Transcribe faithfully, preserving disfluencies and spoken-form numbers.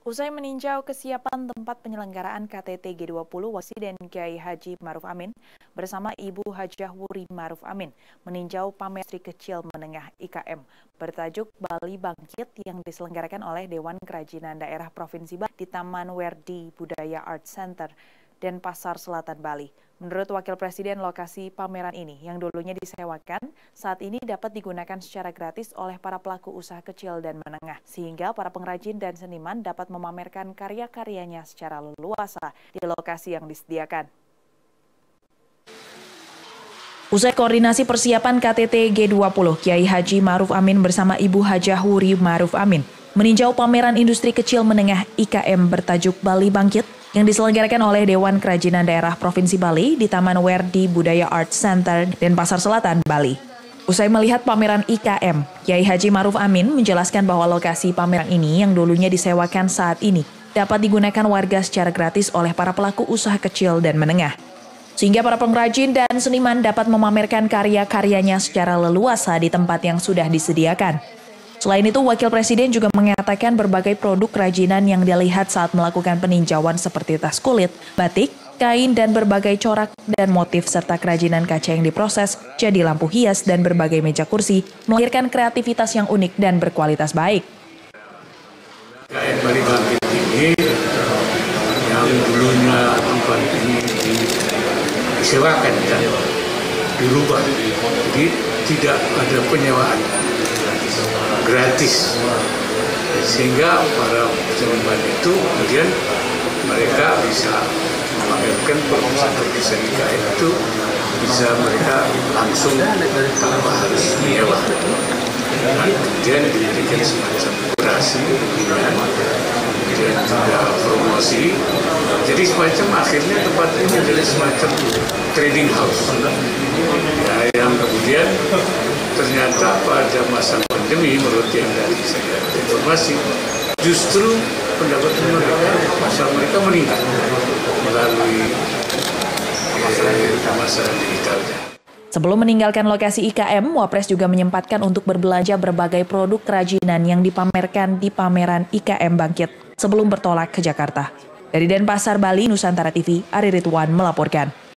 Usai meninjau kesiapan tempat penyelenggaraan K T T G dua puluh, Presiden Kiai Haji Ma'ruf Amin bersama Ibu Hajah Wuri Ma'ruf Amin meninjau pameran industri kecil menengah I K M bertajuk Bali Bangkit yang diselenggarakan oleh Dewan Kerajinan Daerah Provinsi Bali di Taman Werdi Budaya Art Center Denpasar Selatan, Bali. Menurut Wakil Presiden, lokasi pameran ini yang dulunya disewakan saat ini dapat digunakan secara gratis oleh para pelaku usaha kecil dan menengah, sehingga para pengrajin dan seniman dapat memamerkan karya-karyanya secara leluasa di lokasi yang disediakan. Usai koordinasi persiapan K T T G dua puluh, Kiai Haji Ma'ruf Amin bersama Ibu Hajah Wuri Ma'ruf Amin meninjau pameran industri kecil menengah I K M bertajuk Bali Bangkit yang diselenggarakan oleh Dewan Kerajinan Daerah Provinsi Bali di Taman Werdi Budaya Art Center Denpasar Selatan, Bali. Usai melihat pameran I K M, Kiai Haji Ma'ruf Amin menjelaskan bahwa lokasi pameran ini yang dulunya disewakan saat ini dapat digunakan warga secara gratis oleh para pelaku usaha kecil dan menengah, sehingga para pengrajin dan seniman dapat memamerkan karya-karyanya secara leluasa di tempat yang sudah disediakan. Selain itu, Wakil Presiden juga mengatakan berbagai produk kerajinan yang dilihat saat melakukan peninjauan seperti tas kulit, batik, kain, dan berbagai corak dan motif serta kerajinan kaca yang diproses jadi lampu hias dan berbagai meja kursi melahirkan kreativitas yang unik dan berkualitas baik. K M Bali Bangkit ini yang dulunya tempat ini disewakan dan dirubah, jadi tidak ada penyewaan, gratis, sehingga para seniman itu kemudian mereka bisa memamerkan produksi I K M itu bisa mereka langsung tanpa harus menyewa, dan kemudian diberikan semacam kurasi, kemudian juga promosi, jadi semacam akhirnya tempat ini menjadi semacam trading house, ya, yang kemudian ternyata pada masa pandemi, menurut yang dari saya informasi, justru pendapatan mereka, pasar mereka meningkat melalui eh, masa digitalnya. Sebelum meninggalkan lokasi I K M, Wapres juga menyempatkan untuk berbelanja berbagai produk kerajinan yang dipamerkan di pameran I K M Bangkit sebelum bertolak ke Jakarta. Dari Denpasar, Bali, Nusantara T V, Ari Ridwan melaporkan.